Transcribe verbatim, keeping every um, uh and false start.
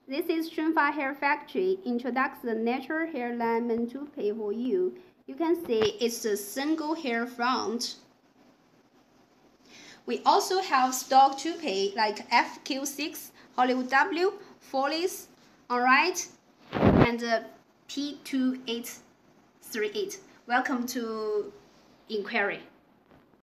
This is Shunfa Hair Factory introducts the natural hairline and toupee for you. You can see it's a single hair front. We also have stock toupee like F Q six, Hollywood W, Follies, Alright, and uh, P two eight three eight. Welcome to inquiry.